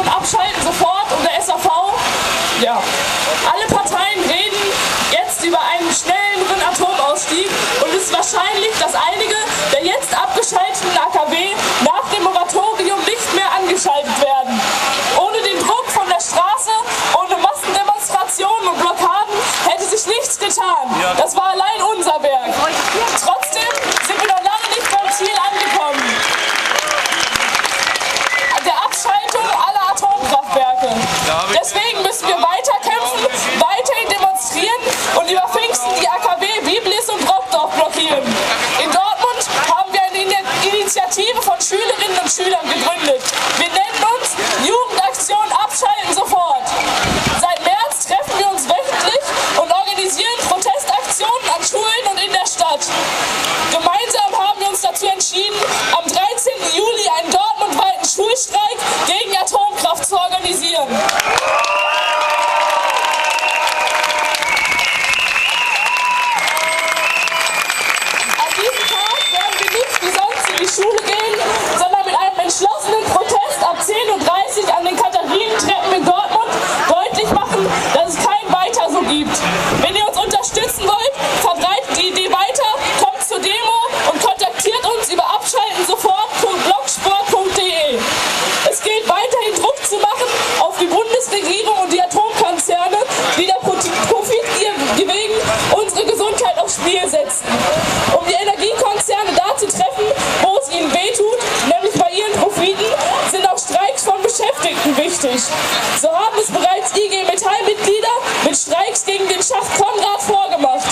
Aktion Abschalten sofort und der SAV. Ja, alle Parteien reden jetzt über einen schnelleren Atomausstieg und es ist wahrscheinlich, dass einige der jetzt abgeschalteten AKW nach dem Moratorium nicht mehr angeschaltet werden. Ohne den Druck von der Straße, ohne Massendemonstrationen und Blockaden hätte sich nichts getan. Das war allein unser Werk. Trotzdem sind wir noch lange nicht beim Ziel angekommen. Der Abschaltung aller Atomkraftwerke. Deswegen müssen wir weiterkämpfen, weiterhin demonstrieren und über Pfingsten die AKW Biblis und Brockdorf blockieren. In Dortmund haben wir eine Initiative von Schülerinnen und Schülern gegründet. Wir nennen uns Jugendaktion Abschalten sofort. Seit März treffen wir uns wöchentlich und organisieren Protestaktionen an Schulen und in der Stadt. Gemeinsam haben wir uns dazu entschieden, am 13. Juli einen dortmundweiten Schulstreik gegen Atomkraft zu organisieren. An diesem Tag werden wir nicht wie sonst in die Schule gehen, sondern mit einem entschlossenen Protest ab 10:30 Uhr an den Katharinentreppen in Dortmund deutlich machen, dass es kein Weiter so gibt. Wenn ihr uns unterstützen wollt, verbreitet die Idee weiter, kommt zur Demo und kontaktiert uns über abschaltensofort.blogsport.de. Es gilt weiterhin Druck zu machen auf die Bundesregierung und die Atomkonzerne, die der Profitgier wegen unsere Gesundheit aufs Spiel setzen. Um die Energiekonzerne da zu treffen, wo es ihnen wehtut, nämlich bei ihren Profiten, sind auch Streiks von Beschäftigten wichtig. So haben es bereits IG Metall-Mitglieder mit Streiks gegen den Schacht Konrad vorgemacht.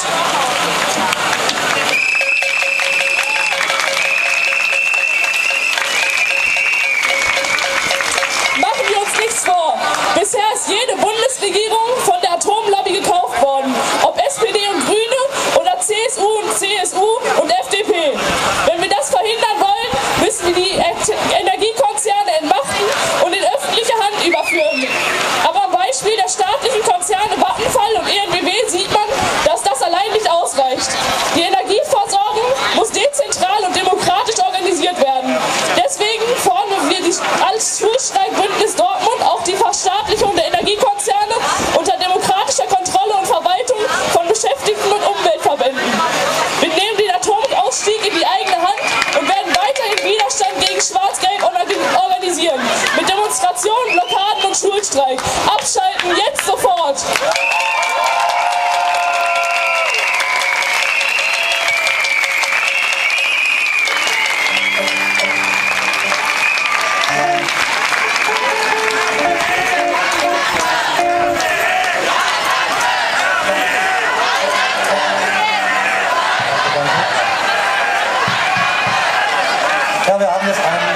Machen wir uns nichts vor. Bisher ist jede Bundesregierung von der Atomlobby gekauft worden. Ob SPD und Grüne oder CSU und CSU und FDP. Wenn wir das verhindern wollen, müssen wir die Energiekonzerne entmachten und in öffentliche Hand überführen. Aber am Beispiel der staatlichen Konzerne Vattenfall und EnBW sieht man, dass das allein nicht ausreicht. Die Energieversorgung muss dezentral und demokratisch organisiert werden. Deswegen fordern wir als Schulstreikbündnis Dortmund auch die Verstaatlichung der Energiekonzerne unter demokratischer Kontrolle und Verwaltung von Beschäftigten und Umweltverbänden. Wir nehmen den Atomausstieg in die eigene Hand und werden weiterhin Widerstand gegen Schwarz-Gelb organisieren. Mit Demonstrationen, Blockaden und Schulstreik. Abschalten jetzt sofort! Ja, wir haben jetzt einen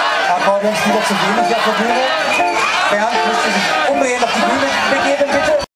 Akkordeonspieler zu wenig auf der Bühne. Bernd müsste sich umdrehen auf die Bühne begeben, bitte.